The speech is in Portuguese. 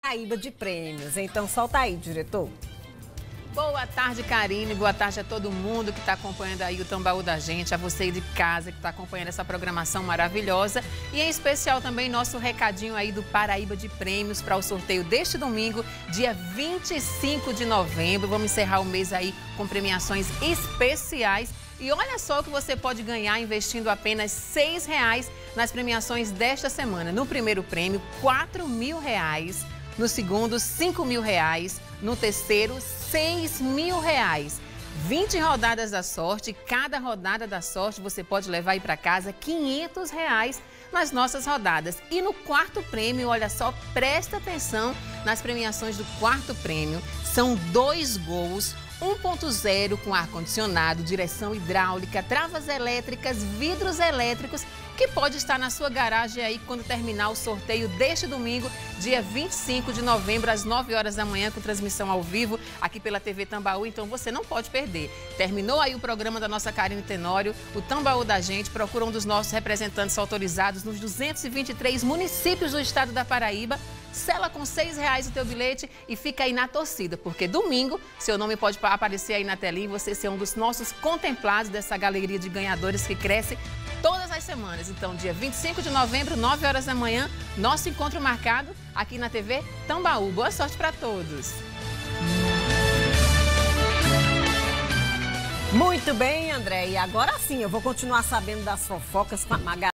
Paraíba de prêmios. Então solta aí, diretor. Boa tarde, Karine. Boa tarde a todo mundo que está acompanhando aí o Tambaú da gente, a você de casa que está acompanhando essa programação maravilhosa e em especial também nosso recadinho aí do Paraíba de Prêmios para o sorteio deste domingo, dia 25 de novembro. Vamos encerrar o mês aí com premiações especiais. E olha só o que você pode ganhar investindo apenas R$6 nas premiações desta semana. No primeiro prêmio, R$4.000. No segundo, R$5.000. No terceiro, R$6.000. 20 rodadas da sorte. Cada rodada da sorte você pode levar aí para casa R$500 nas nossas rodadas. E no quarto prêmio, olha só, presta atenção nas premiações do quarto prêmio. São 2 gols, 1.0 com ar-condicionado, direção hidráulica, travas elétricas, vidros elétricos, que pode estar na sua garagem aí quando terminar o sorteio deste domingo, dia 25 de novembro, às 9 horas da manhã, com transmissão ao vivo aqui pela TV Tambaú, então você não pode perder. Terminou aí o programa da nossa Karine Tenório, o Tambaú da gente, procura um dos nossos representantes autorizados nos 223 municípios do estado da Paraíba, sela com R$6 o teu bilhete e fica aí na torcida, porque domingo seu nome pode aparecer aí na telinha e você ser um dos nossos contemplados dessa galeria de ganhadores que cresce todas as semanas. Então, dia 25 de novembro, 9 horas da manhã, nosso encontro marcado aqui na TV Tambaú. Boa sorte para todos! Muito bem, André. E agora sim, eu vou continuar sabendo das fofocas com a Magali.